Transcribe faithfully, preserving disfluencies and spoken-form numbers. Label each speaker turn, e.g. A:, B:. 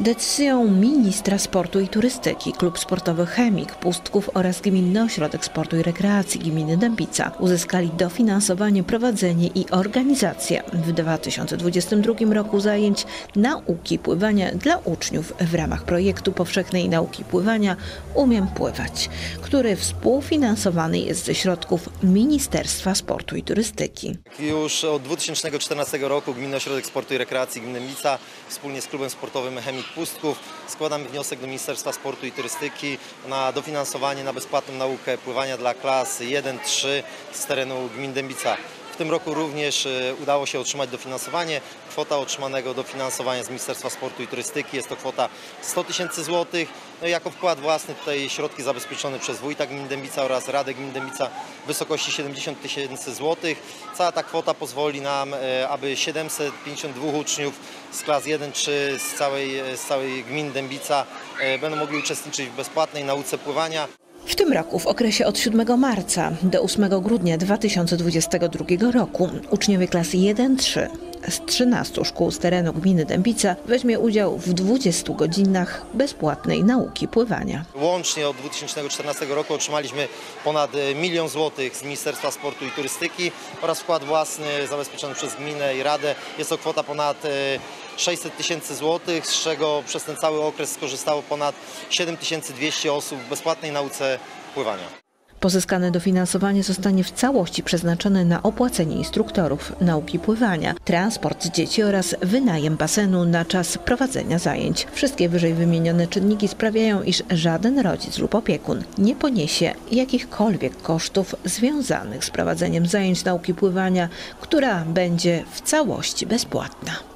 A: Decyzją ministra sportu i turystyki Klub Sportowy Chemik Pustków oraz Gminny Ośrodek Sportu i Rekreacji Gminy Dębica uzyskali dofinansowanie, prowadzenie i organizację w dwa tysiące dwudziestym drugim roku zajęć nauki pływania dla uczniów w ramach projektu powszechnej nauki pływania Umiem Pływać, który współfinansowany jest ze środków Ministerstwa Sportu i Turystyki.
B: Już od dwa tysiące czternastego roku Gminny Ośrodek Sportu i Rekreacji Gminy Dębica wspólnie z Klubem Sportowym Chemik Pustków składamy wniosek do Ministerstwa Sportu i Turystyki na dofinansowanie na bezpłatną naukę pływania dla klas jeden trzy z terenu gminy Dębica. W tym roku również udało się otrzymać dofinansowanie. Kwota otrzymanego dofinansowania z Ministerstwa Sportu i Turystyki jest to kwota sto tysięcy złotych. No i jako wkład własny tutaj środki zabezpieczone przez wójta gminy Dębica oraz Radę Gminy Dębica w wysokości siedemdziesiąt tysięcy złotych. Cała ta kwota pozwoli nam, aby siedemset pięćdziesiąt dwóch uczniów z klas jeden trzy z całej, z całej gminy Dębica będą mogli uczestniczyć w bezpłatnej nauce pływania.
A: W tym roku, w okresie od siódmego marca do ósmego grudnia dwa tysiące dwudziestego drugiego roku, uczniowie klas jeden trzy z trzynastu szkół z terenu gminy Dębica weźmie udział w dwudziestu godzinach bezpłatnej nauki pływania.
B: Łącznie od dwa tysiące czternastego roku otrzymaliśmy ponad milion złotych z Ministerstwa Sportu i Turystyki oraz wkład własny zabezpieczony przez gminę i radę. Jest to kwota ponad sześćset tysięcy złotych, z czego przez ten cały okres skorzystało ponad siedem tysięcy dwieście osób w bezpłatnej nauce pływania.
A: Pozyskane dofinansowanie zostanie w całości przeznaczone na opłacenie instruktorów nauki pływania, transport dzieci oraz wynajem basenu na czas prowadzenia zajęć. Wszystkie wyżej wymienione czynniki sprawiają, iż żaden rodzic lub opiekun nie poniesie jakichkolwiek kosztów związanych z prowadzeniem zajęć nauki pływania, która będzie w całości bezpłatna.